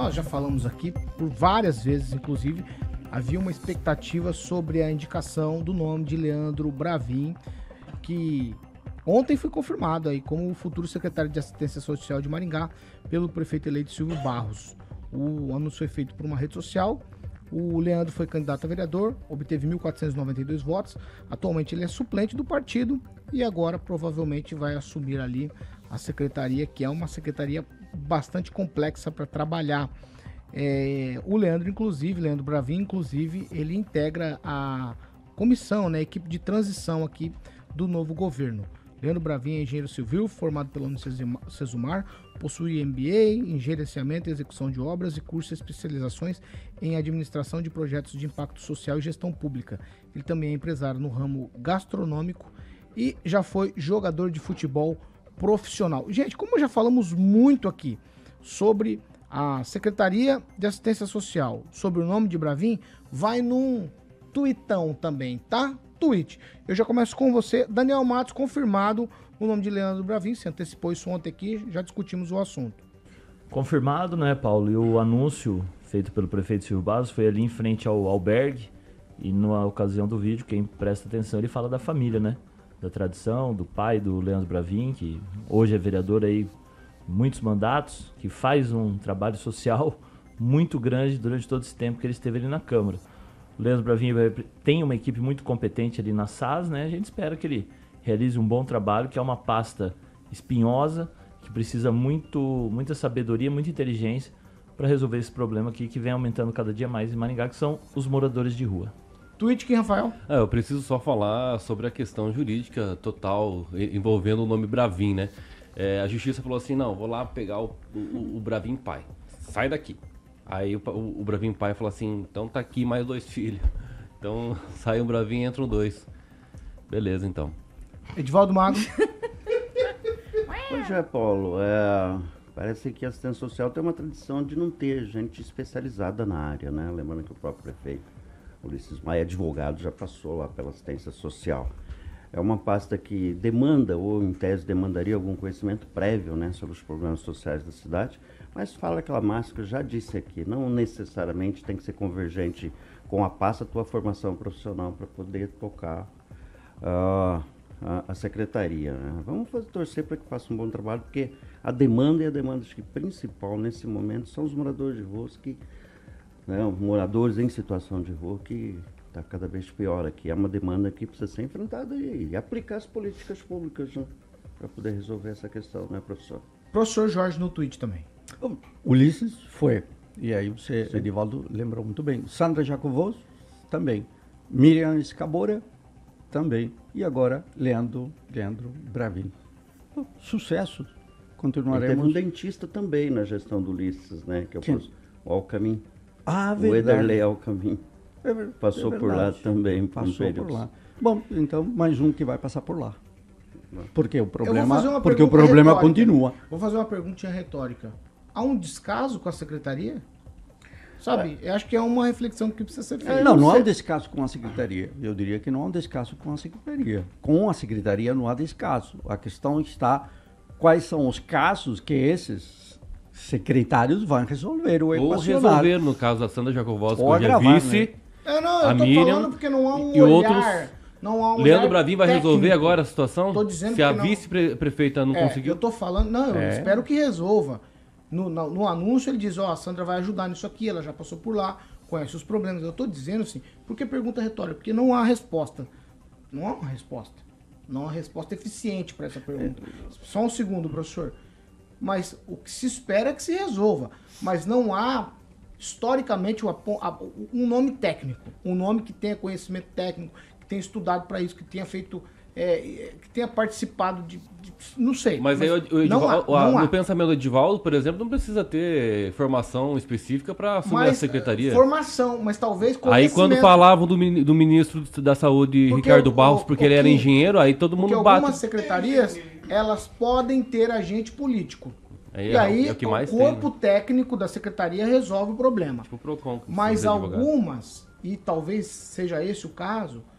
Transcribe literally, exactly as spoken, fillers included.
nós já falamos aqui por várias vezes, inclusive, havia uma expectativa sobre a indicação do nome de Leandro Bravin, que ontem foi confirmado aí como o futuro secretário de Assistência Social de Maringá pelo prefeito eleito Silvio Barros. O anúncio foi feito por uma rede social. O Leandro foi candidato a vereador, obteve mil quatrocentos e noventa e dois votos. Atualmente ele é suplente do partido e agora provavelmente vai assumir ali a secretaria, que é uma secretaria bastante complexa para trabalhar. É, o Leandro, inclusive, Leandro Bravin, inclusive, ele integra a comissão, né, a equipe de transição aqui do novo governo. Leandro Bravin é engenheiro civil, formado pela Unicesumar, possui M B A em gerenciamento e execução de obras e cursa especializações em administração de projetos de impacto social e gestão pública. Ele também é empresário no ramo gastronômico e já foi jogador de futebol profissional. Gente, como já falamos muito aqui sobre a Secretaria de Assistência Social, sobre o nome de Bravin, vai num tuitão também, tá? Tweet. Eu já começo com você, Daniel Matos, confirmado o nome de Leandro Bravin, se antecipou isso ontem aqui, já discutimos o assunto. Confirmado, né, Paulo? E o anúncio feito pelo prefeito Silvio Barros foi ali em frente ao albergue, e na ocasião do vídeo, quem presta atenção, ele fala da família, né? Da tradição, do pai do Leandro Bravin, que hoje é vereador aí, muitos mandatos, que faz um trabalho social muito grande durante todo esse tempo que ele esteve ali na Câmara. O Leandro Bravin tem uma equipe muito competente ali na S A S, né? A gente espera que ele realize um bom trabalho, que é uma pasta espinhosa, que precisa muito, muita sabedoria, muita inteligência para resolver esse problema aqui que vem aumentando cada dia mais em Maringá, que são os moradores de rua. Tweet aqui, Rafael. É, eu preciso só falar sobre a questão jurídica total envolvendo o nome Bravin, né? É, a justiça falou assim, não, vou lá pegar o, o, o Bravin pai, sai daqui. Aí o, o, o Bravin pai falou assim, então tá aqui mais dois filhos. Então sai um Bravin e entram dois. Beleza, então. Edivaldo Mago. Pois é, Paulo. É, parece que a assistência social tem uma tradição de não ter gente especializada na área, né? Lembrando que o próprio prefeito Ulisses Maia, advogado, já passou lá pela assistência social. É uma pasta que demanda, ou em tese demandaria, algum conhecimento prévio, né, sobre os problemas sociais da cidade, mas fala aquela máxima que eu já disse aqui, não necessariamente tem que ser convergente com a pasta, a tua formação profissional para poder tocar uh, a, a secretaria. Né? Vamos fazer, torcer para que faça um bom trabalho, porque a demanda e a demanda acho que principal nesse momento são os moradores de rua, que, né, moradores em situação de rua que está cada vez pior aqui. É uma demanda que precisa ser enfrentada e, e aplicar as políticas públicas, né, para poder resolver essa questão, né, professor? Professor Jorge no tweet também. Ulisses foi. E aí você, Sim. Edivaldo, lembrou muito bem. Sandra Jacovos também. Miriam Escabora também. E agora Leandro, Leandro Bravin. Oh, sucesso. Continuaremos. E teve um dentista também na gestão do Ulisses, né? Que é o, o Alcamin. Ah, verdade. O Ederley Alcamin. É ver, passou é por lá também. Passou um por lá. Bom, então mais um que vai passar por lá. Porque o problema, porque o problema retórica. continua. Vou fazer uma perguntinha retórica. Há um descaso com a secretaria? Sabe, é. eu acho que é uma reflexão que precisa ser feita. Não, não há um descaso com a secretaria. Eu diria que não há um descaso com a secretaria. Com a secretaria não há descaso. A questão está quais são os casos que esses secretários vão resolver ou Ou resolver, no caso da Sandra Jacovos, que hoje é vice, né? Eu não, eu a tô Miriam, falando porque não há um e olhar... outros... Não há um Leandro Bravin vai técnico. resolver agora a situação? Tô dizendo Se a não... vice-prefeita não é, conseguiu? Eu tô falando... Não, eu é. espero que resolva. No, no, no anúncio ele diz, ó, oh, a Sandra vai ajudar nisso aqui, ela já passou por lá, conhece os problemas. Eu tô dizendo assim, por que pergunta retórica? Porque não há resposta. Não há uma resposta. Não há uma resposta eficiente para essa pergunta. É. Só um segundo, professor. Mas o que se espera é que se resolva. Mas não há... historicamente, um nome técnico, um nome que tenha conhecimento técnico, que tenha estudado para isso, que tenha feito, é, que tenha participado de, de não sei. Mas, mas aí o, o Edivaldo, há, no há. pensamento do Edivaldo, por exemplo, não precisa ter formação específica para assumir mas, a secretaria. Formação, mas talvez Aí quando falavam do, do ministro da Saúde, porque Ricardo o, Barros, porque o, ele era que, engenheiro, aí todo mundo bate. Algumas secretarias, elas podem ter agente político. É, e aí, é o, que o mais corpo tem, né? técnico da secretaria resolve o problema. Tipo o Procon, mas algumas, e talvez seja esse o caso,